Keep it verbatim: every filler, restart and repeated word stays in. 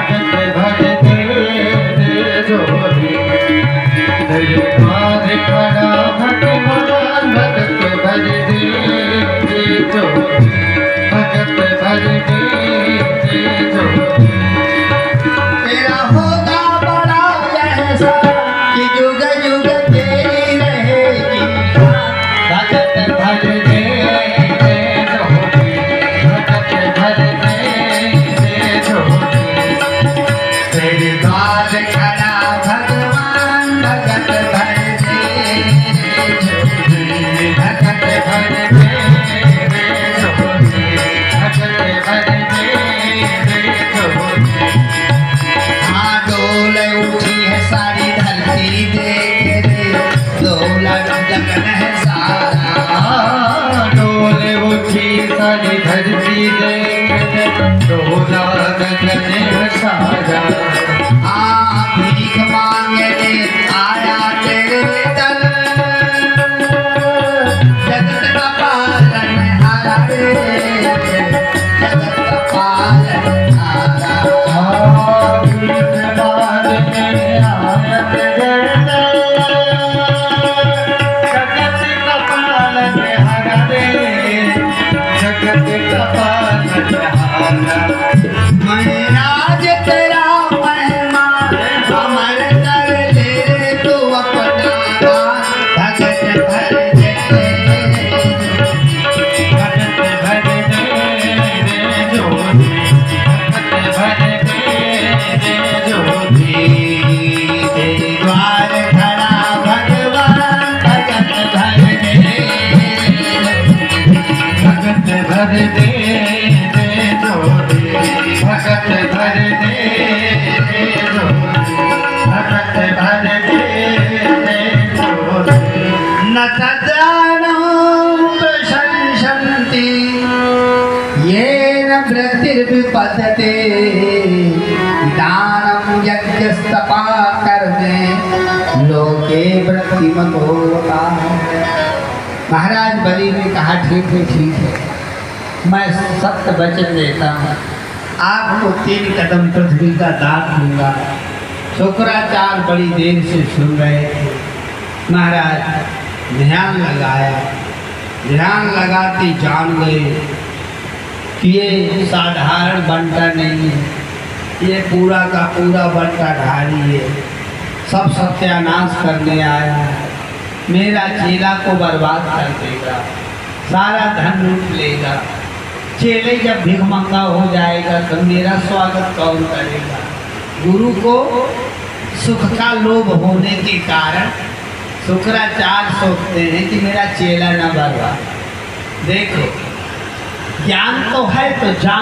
भगत भर दे जोरी दरबार खड़ा भगवान भगत भर दे जोरी भगत भर दे जोरी तेरा होगा बड़ा जैसा कि जुग जुग तेरी रहेगी भगत भर दे जोरी भगत भर दे जोरी तेरे द्वार खड़ा भगवान भगत भर दे जोरी भगत भर दे जोरी भगत भर दे जोरी हाँ डोल उठी है सारी धरती देख रे डोला लगन है सारा डोले उठी सारी धरती देख डोला गगन सारा हाँ भीख मांगने आया तेरे दर जगत का पालन हारा रे जगत का पालन हारा महाराज तेरा महिमा अमर कर ले तू अपना भगत भर दे भगत भर दे जोरी भगत भर दे जोरी तेरे द्वार खड़ा भगवान भगत भर दे भगत भर दे जोरी भगत भर दे जोरी भगत भर दे जोरी न तदानं प्रशंसन्ति येन वृत्तिर्विपद्यते दानं यज्ञस्तपः कर्मे लोके वृत्तिमतो महाराज बलि ने कहा ठीक है ठीक है मैं सत्य वचन देता हूँ आपको तीन कदम पृथ्वी का दान दूंगा। शुक्राचार्य बड़ी देर से सुन रहे थे। महाराज ध्यान लगाया, ध्यान लगाते जान गए कि ये साधारण बंटा नहीं है, ये पूरा का पूरा बंटा धारी है, सब सत्यानाश करने आया है, मेरा चेला को बर्बाद कर देगा, सारा धन लूट लेगा। चेले जब भिखमंगा हो जाएगा तो मेरा स्वागत कौन करेगा। गुरु को सुख का लोभ होने के कारण शुक्राचार्य सोचते हैं कि मेरा चेला न बर्बाद। देखो ज्ञान तो है तो जान